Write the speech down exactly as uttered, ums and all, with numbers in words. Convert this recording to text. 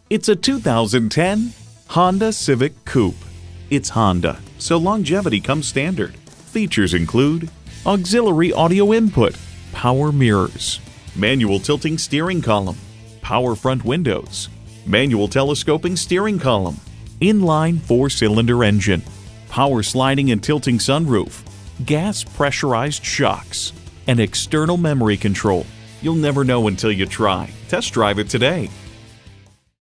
It's a two thousand ten Honda Civic Coupe. It's Honda, so longevity comes standard. Features include auxiliary audio input, power mirrors, manual tilting steering column, power front windows, manual telescoping steering column, inline four-cylinder engine, power sliding and tilting sunroof, gas pressurized shocks, and external memory control. You'll never know until you try. Test drive it today.